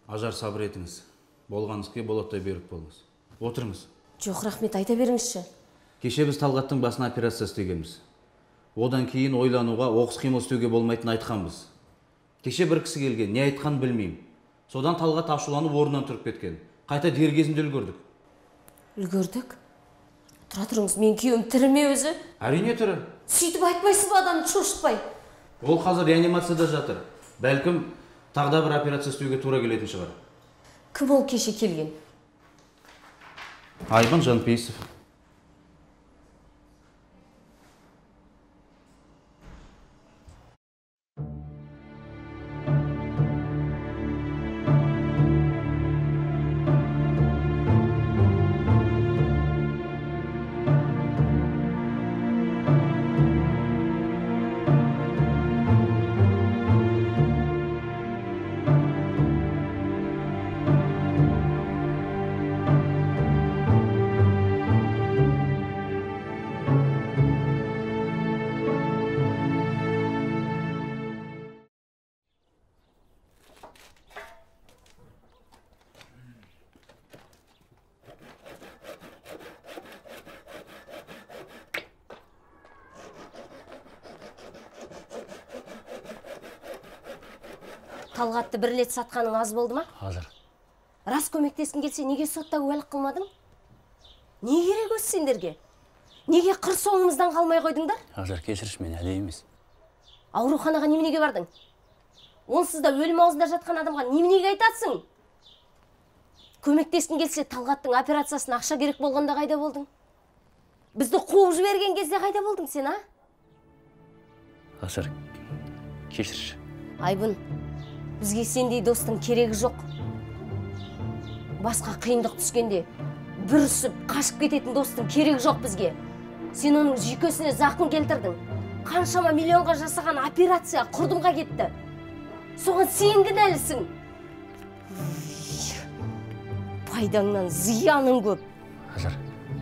Ажар, сабыр етіңіз. Болған іске болаттай берік болыңыз. Отырыңыз. Жоқ, рахмет, айта беріңізші. Кеше біз Талғаттың басына операция істегенбіз. Одан кейін ойлануға, оқыс қимыл істеуге болмайтынын айтқанбыз. Кеше бір кісі келген, не айтқанын білмеймін. Содан Талғат ашуланып орнынан тұрып кеткен. Қайта дер кезінде үлгердік. Үлгердік? Тұра тұрыңыз, мен күйеуім тірі ме өзі? Әрине тірі. Сөйтіп айтпайсыз ба, адамды шошытпай? Ол қазір реанимацияда жатыр. Бәлкім тағда бір операция істеуге тура келетін шығар. Кім ол кеше келген? Айбын Жанпейісов. Талғатты бір рет сатқаның аз болды ма? Азыр. Рас көмектескің келсе, неге сотта уәлік қылмадың? Не керек өз сендерге? Неге қыр соңымыздан қалмай қойдыңдар? Азыр, кешіріш, мен әдейі емес. Ауруханаға неменеге бардың? Онсыз да өлім аузында жатқан адамға неменеге айтасың? Көмектескің келсе, Талғаттың операциясына ақша керек болғанда қайда болдың? Бізді қуып жіберген кезде қайда болдың сен, а? Азыр, кешіріш. Айбын, бізге сендей достың керегі жоқ. Басқа қиындық түскенде бүрісіп, қашып кететін достың керегі жоқ бізге. Сен оның жүйкесіне зақым келтірдің. Қаншама миллионға жасаған операция құрдымға кетті. Соған сен кінәлісің. Пайдаңнан зияның көп. Ажар.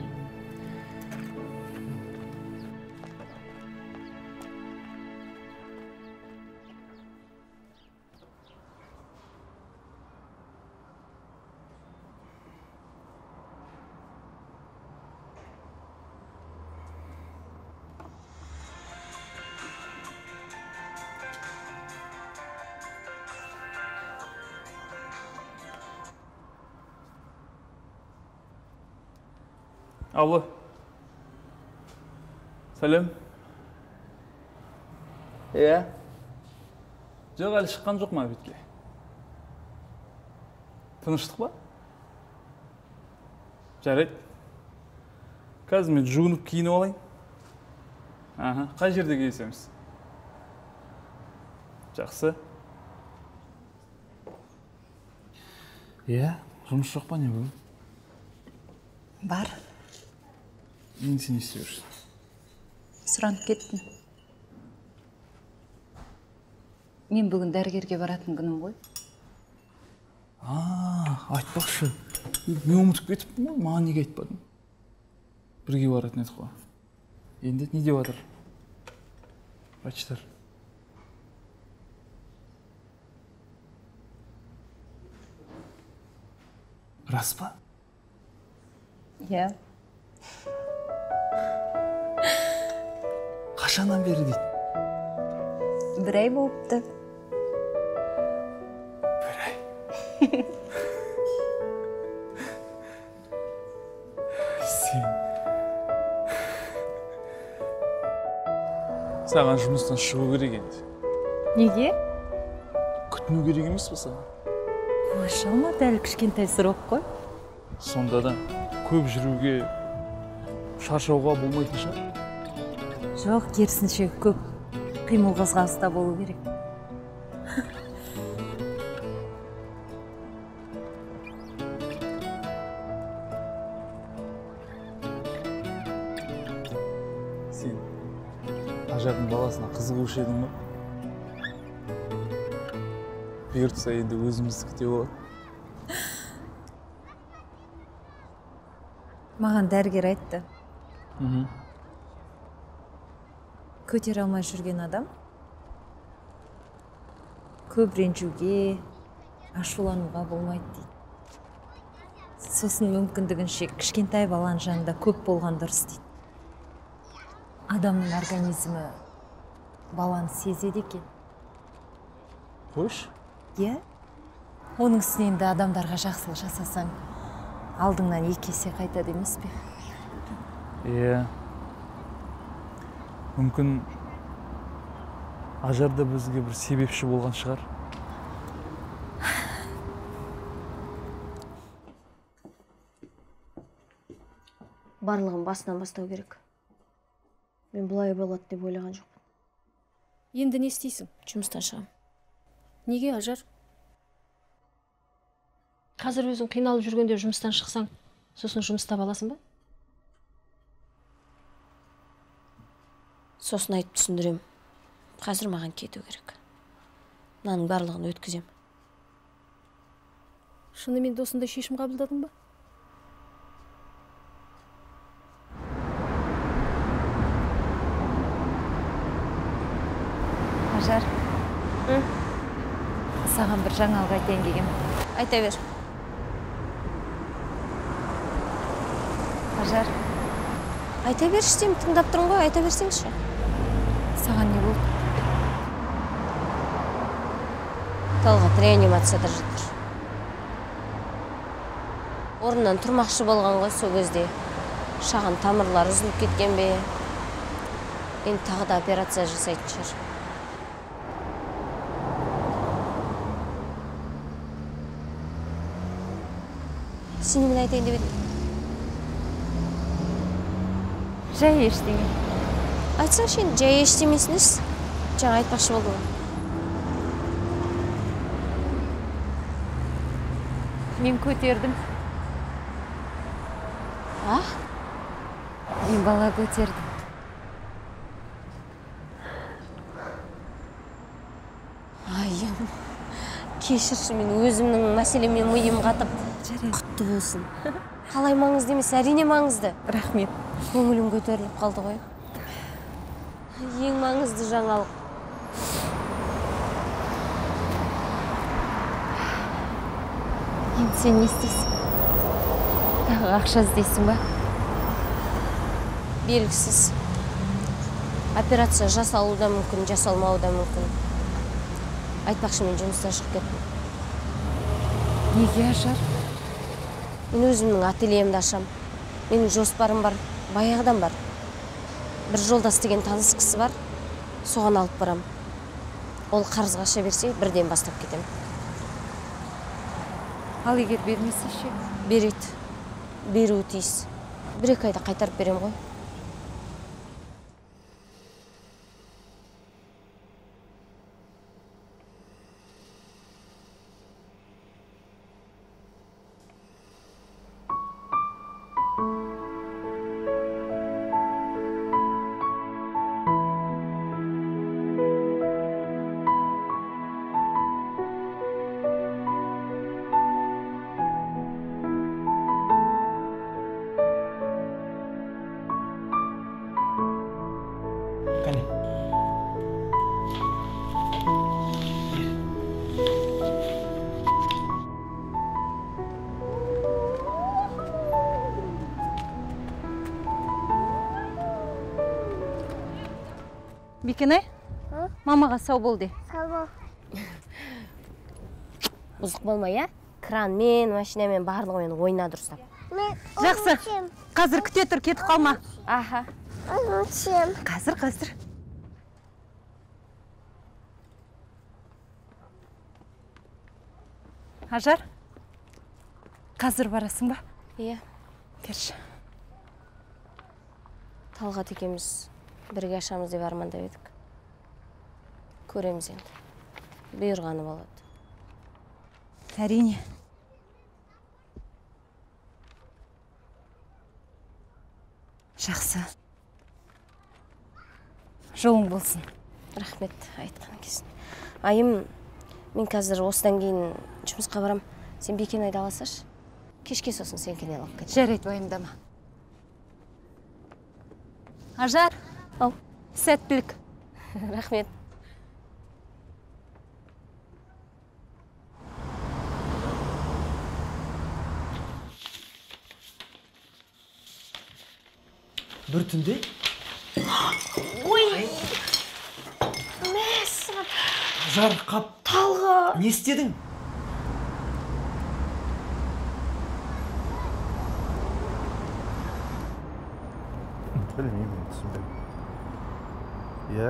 Алло. Сәлем. Жоқ, әлі шыққан жоқ ма бетке? Тыныштық ба? Жарайды. Қазір мен жуынып киініп алайын. Қай жерде кездесеміз? Жақсы. Жұмыс жоқ па не бұл? Бар. Мен сен істеп жүрсің? Сұранып кеттім. Мен бүгін дәрігерге баратын күнім ғой. Айтпақшы. Мен ұмытып кетіппін ғой, маған неге айтпадың? Бірге баратын едік қой. Енді не деп жатыр? Врачтар. Рас па? Иә. Қашаннан бері дейді? Бір ай болыпты. Бір ай. Сен. Саған жұмыстан шығу керек енді. Неге? Күтіну керек емес па саған? Қошалма, дәл кішкентай сұрақ қой. Сонда да көп жүруге, шаршауға болмайтын шығар? Жоқ, керісінше көп қимыл қозғалыста болу керек. Сен Ажардың баласына қызығушы едің ба? Бұйыртса енді өзіміздікі де болады. Маған дәрігер айтты. Көтере алмай жүрген адам көп ренжуге, ашулануға болмайды дейді. Сосын мүмкіндігінше кішкентай баланың жанында көп болған дұрыс дейді. Адамның организмі баланы сезеді екен. Қойш? Иә? Оның үстіне енді адамдарға жақсылық жасасаң, алдыңнан 2 есе қайтады емес пе? Иә. Мүмкін Ажар да бізге бір себепші болған шығар. Барлығын басынан бастау керек. Мен бұлай болады деп ойлаған жоқпын. Енді не істейсің? Жұмыстан шығам. Неге, Ажар? Қазір өзің қиналып жүргенде жұмыстан шықсаң, сосын жұмыс таба аласың ба? Сосын айтып түсіндірем. Қазір маған кету керек. Мынаның барлығын өткізем. Шынымен осындай шешім қабылдадың ба? Ажар, саған бір жаңалық айтайын деген. Айта бер. Ажар, Айта берші деймін, тыңдап тұрмын ғой, айта берсеңші. саған не болды? Талғат реанимацияда жатыр. Орнынан тұрмақшы болған ғой сол кезде. Шаған тамырлар үзіліп кеткен бе? Енді тағы да операция жасайтын шығар. Сен немен айтайын деп едің? Жай ештеңе. Айтсаңшы енді, жай ештемесініз. Жаңа айтпақшы болды ғой. Мен көтердім. А? Мен бала көтердім. Айым, кешірші, мен өзімнің мәселемен миым қатып. Жарайды. Құтты болсын. Қалай маңызды емес, әрине маңызды. Рахмет. Көңілім көтеріліп қалды ғой. Ең маңызды жаңалық. Енді сен не істейсің? Тағы ақша іздейсің ба? Белгісіз. Операция жасалуы да мүмкін, жасалмауы да мүмкін. Айтпақшы, мен жұмыстан шығып кеттім. Неге, Ажар? Мен өзімнің ательемді ашам. Менің жоспарым бар, баяғыдан бар. Бір жолдас деген таныс кісі бар, соған алып барам. Ол қарызға аша берсе, бірден бастап кетем. Ал егер бермесе ше? Береді. Беруі тиіс. 1-2 айда қайтарып берем ғой. Кәне. Бекенай, мамаға сау бол де. Бұзық болмай, ә? Кранмен, машинамен, барлығымен ойна дұрыстап. Жақсы. Қазір күте тұр, кетіп қалма. Аха. Қазір. Ажар, қазір барасың ба? Иә. Берші. Талғат екеуміз бірге ашамыз деп армандап едік. Көреміз енді. Бұйырғаны болады. Әрине. Жақсы. Жолың болсын. Рахмет, айтқан кесін. Айым, мен қазір осыдан кейін жұмысқа барам. Сен Бекенайды аласаш? Кешке сосын сен келе алып кет. Жарайды, уайымдама. Ажар, Ау, сәттілік. рахмет. бір түнде? Ой! Мәсіп! Ажар, қап! Талға! Не істедің? Білмеймін, түсінбеймін. Иә?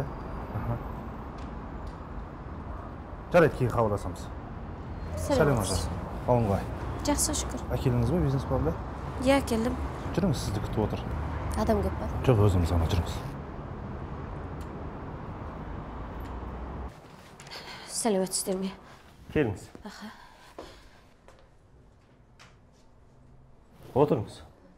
Жарайды, кейін хабарласамыз. Сәлем, Ажар. Қалың қалай? Жақсы, шүкір. Әкелдіңіз бе бизнес планды? Иә, келдім. Жүріңіз, сізді күтіп отыр. Адам көп па? Жоқ, өзіміз ғана жүріңіз. Сәлеметсіздер ме? Келіңіз. Отырыңыз.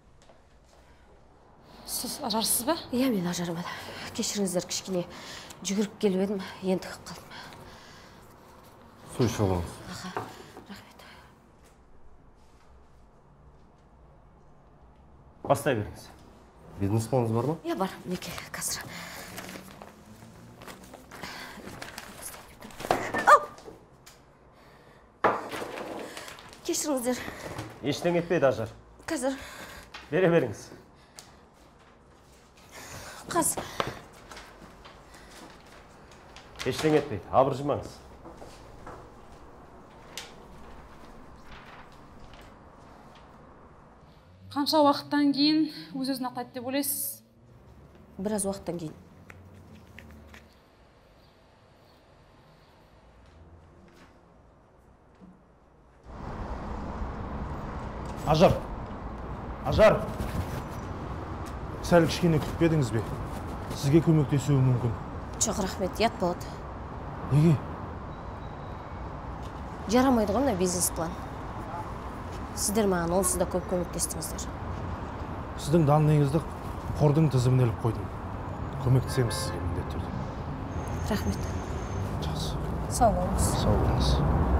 Сіз ажарсыз ба? Иә, мен ажармын. Кешіріңіздер, кішкене жүгіріп келіп едім, енді қалдым. Су ішіп алыңыз. Рахмет. Бастай беріңіз. Бизнес планыңыз бар ма? Иә, бар, мінекей, қазір. Кешіріңіздер, Ештеңе етпейді, Ажар. қазір, Бере беріңіз. қазір. Ештеңе етпейді, абыржымаңыз. Қанша уақыттан кейін өз-өзін ақтайды деп ойлайсыз? Біраз уақыттан кейін. Ажар! Ажар! Сәл кішкене күтіп едіңіз бе? Сізге көмектесуі мүмкін. Жоқ, рахмет, ят болады. Неге? Жарамайды ғой мына бизнес план. Сіздер маған онсыз да көп көмектестіңіздер. Сіздің данныйыңызды қордың тізіміне іліп қойдым. Көмектесеміз сізге міндетті түрде. Рахмет. Жақсы. Сау болыңыз. Сау болыңыз.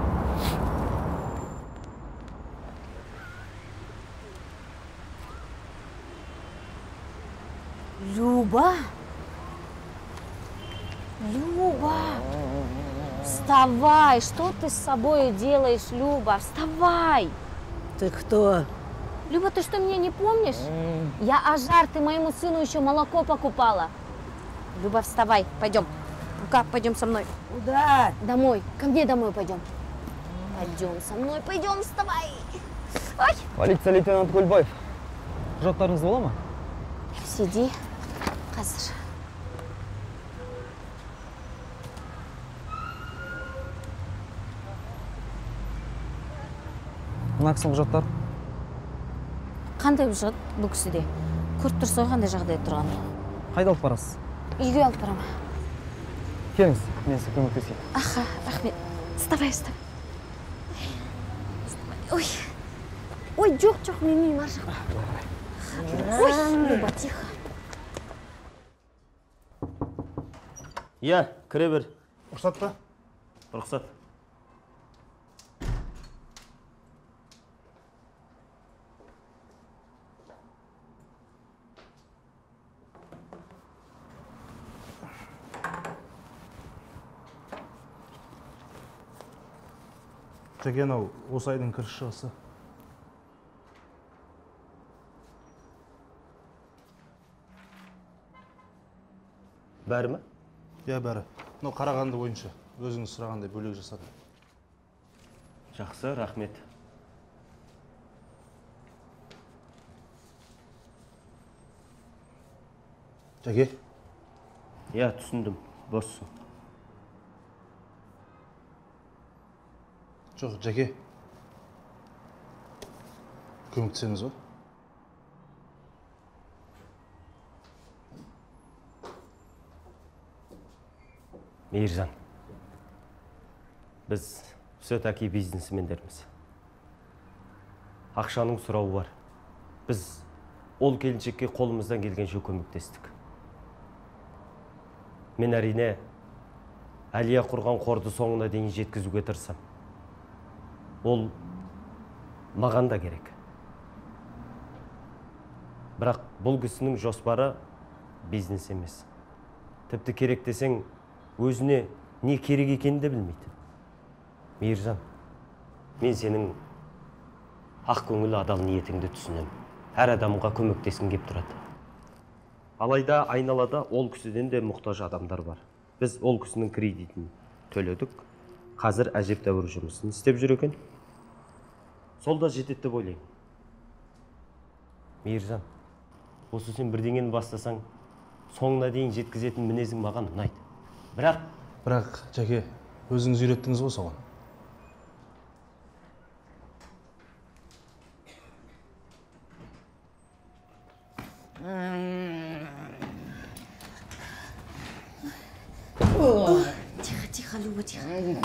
Люба! Люба! Вставай! Что ты с собой делаешь, Люба? Вставай! Ты кто? Люба, ты что, меня не помнишь? Я Ажар, ты моему сыну еще молоко покупала. Люба, вставай, пойдем. Ну-ка, пойдем со мной. Куда? Домой. Ко мне домой пойдем. Пойдем со мной, пойдем, вставай. Ой! Полиция лейтенант Көлбаев. Құжаттарыңыз бола ма? Сиди. Қазір. Мына кісінің құжаттары. Қандай құжат бұл кісіде? Көріп тұрсыз ғой қандай жағдайда тұрғанын. Қайда алып барасыз? Үйге алып барамын. Келіңіз, мен сізге көмектесейін. Аха, рахмет. Вставай, вставай. Ой. Ой, жоқ, мен ар жақта. Ой, Люба, тихо. Иә, кіре бер. Рұқсат па? Рұқсат. Жәкен ау, осы айдың кіріс шығысы. Бәрі ме? Иә, бәрі. Мынау қарағанды бойынша. Өзіңіз сұрағандай бөлек жасадым. Жақсы, рахмет. Жәке? Иә, түсіндім. Боссың. Жоқ, Жәке. Көмектесеңіз ба? Мейіржан, біз все-таки бизнесмендерміз. Ақшаның сұрауы бар. Біз ол келіншекке қолымыздан келгенше көмектестік. Мен әрине Әлия құрған қорды соңына дейін жеткізуге тырысам. Ол маған да керек. Бірақ бұл кісінің жоспары бизнес емес. Тіпті керек десең, өзіне не керек екенін де білмейді. Мейіржан, мен сенің ақ көңіл адал ниетіңді түсінем. Әр адамға көмектескім кеп тұрады. Алайда айналада ол кісіден де мұқтаж адамдар бар. Біз ол кісінің кредитін төледік. Қазір әжептәуір жұмысын істеп жүр екен. Сол да жетеді деп ойлаймын. Мейіржан, осы сен бірдеңені бастасаң, соңына дейін жеткізетін мінезің маған ұнайды. Бірақ, Жәке, өзіңіз үйреттіңіз ғой соған. Тихо, тихо, Люба, тихо.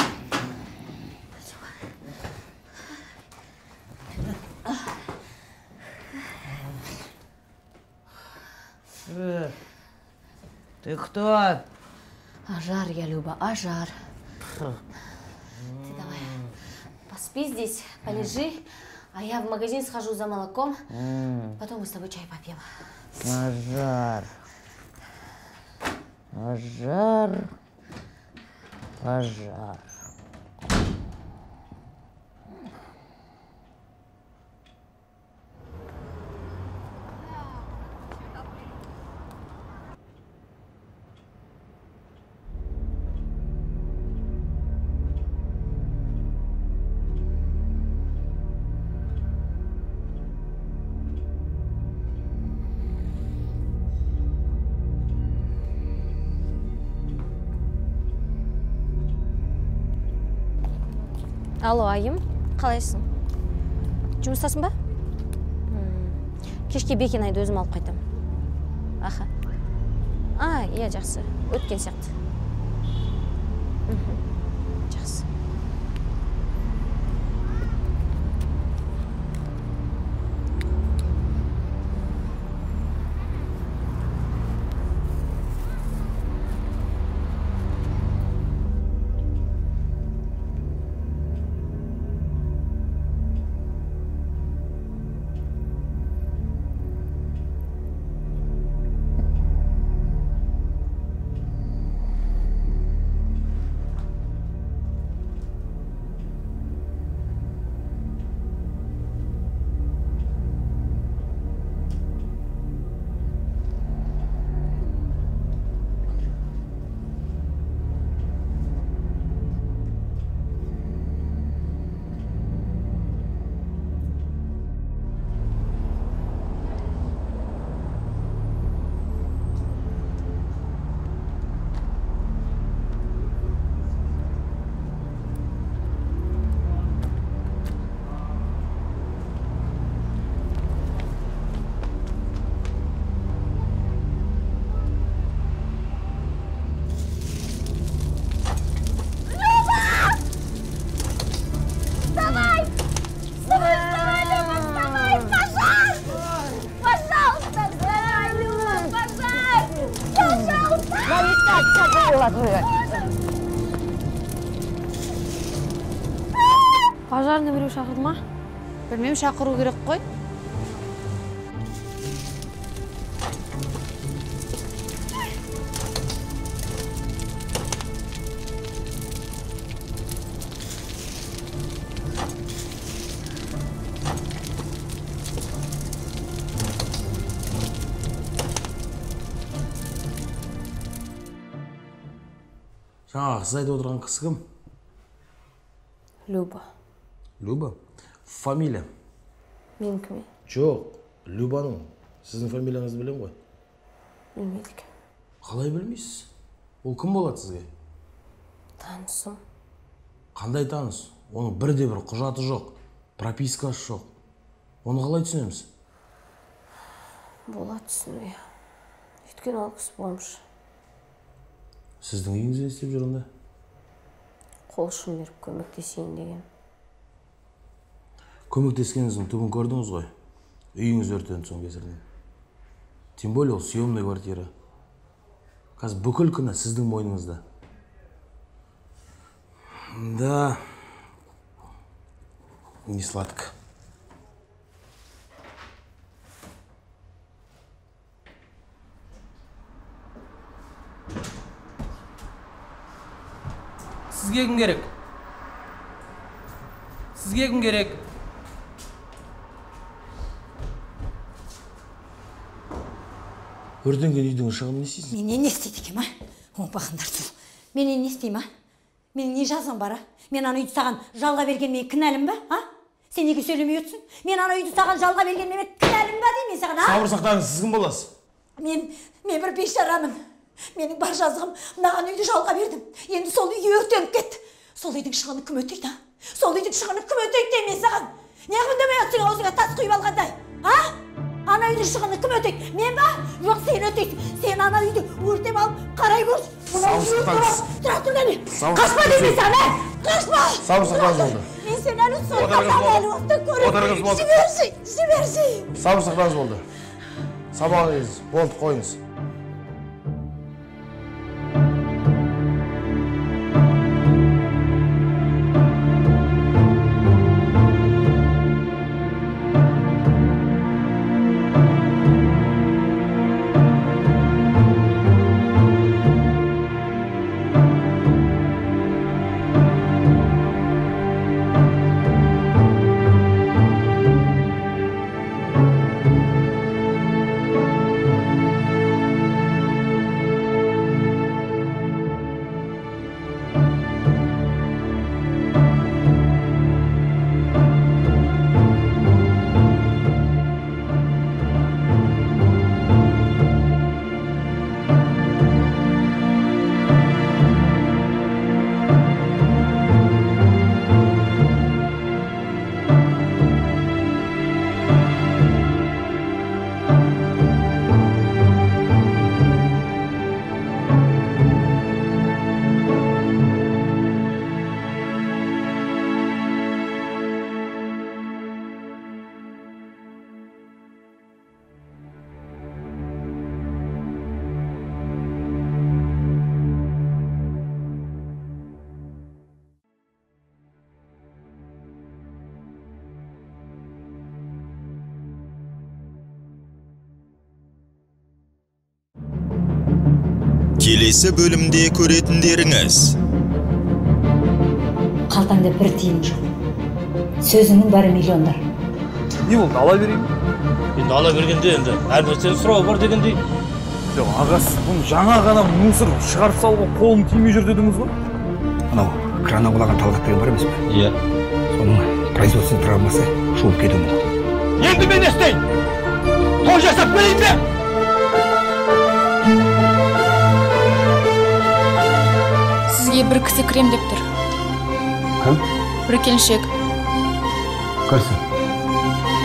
Ты кто? Ажар я, Люба, Ажар. Ты давай, поспи здесь, полежи, а я в магазин схожу за молоком, потом мы с тобой чай попьем. Ажар. Ажар. Ажар. Алло, айым, қалайсың? Жұмыстасың ба? Кешке Бекенайды өзім алып қайтам. Аха. Иә, жақсы. Өткен сияқты. Жақсы. Пожарный біреу шақырды ма? Білмем, шақыру керек қой. Жаңағы сіз айтып отырған қыз кім? Люба. Люба? Фамилия? Менікі ме? Жоқ, Любаның. Сіздің фамилияңызды білем ғой? Білмейді. Қалай білмейсіз? Ол кім болады сізге? Танысым. Қандай таныс? Оның бірде-бір құжаты жоқ, пропискасы жоқ. Оны қалай түсінеміз? Болады түсінуге. Өйткені ол кісі болмыш. Сіздің үйіңізде не істеп жүр онда? Қол ұшын беріп көмектесейін деген. Көмектескеніңіздің түбін көрдіңіз ғой. Үйіңіз өртенді соң кесірінен. Тем более ол съемный квартира. Қазір бүкіл күнә сіздің мойныңызда. Да, не сладко. Сізге кім керек? Сізге кім керек? Өртенген үйдің шығынын не істейсің? Менен не істейді екем, оңбақандар сол. Менен не істейм, менің не жазым бар, мен ана үйді саған жалға берген мен кінәлім ба? Сен неге сөйлемей өтсің? Мен ана үйді саған жалға берген мен кінәлім ба деймін мен саған, Сабыр сақтаңыз, сіз кім боласыз? Мен бір бейшарамын. Менің бар жазығым мынаған үйді жалға бердім. Енді сол үйге өртеніп кетті. Сол үйдің шығыны кім өтейді? Сол үйдің шығыны кім өтейді деймін мен саған? Неғып үндемей отырсың, аузыңа тас құйып алғандай? Ана үйдің шығыны кім өтейді? Мен ба? Жоқ, сен өтейсің. Сен ана үйді өртеп алып қарай көрсің. Сабыр сақтаңыз. Тұра тұр деме. Қашпа деймін саған, қашпа. Сабыр сақтаңыз болды. Мен сен әлі соттан көрем. Жіберсей. Сабыр сақтаңыз болды. Сабағыңыз болды, қойыңыз. Келесі бөлімде көретіндеріңіз. Қалтаңда бір тиын жоқ. Сөзіңнің бәрі миллиондар. Не болды, ала берейін? Енді ала бергенде енді әр нәрсені сұрау бар дегендей. Жоқ, ағасы, бұны жаңа ғана мусор шығарып салуға қолым тимей жүр дедіңіз ғой? Анау крана құлаған Талғат деген бар емес пе? Иә. Соның производственный травмасы шуып кетуі мүмкін. Енді мен не істейін? Той жасап берейін бе? Сізге бір кісі крем деп тұр. Кім? Бір келіншек. Көрсін.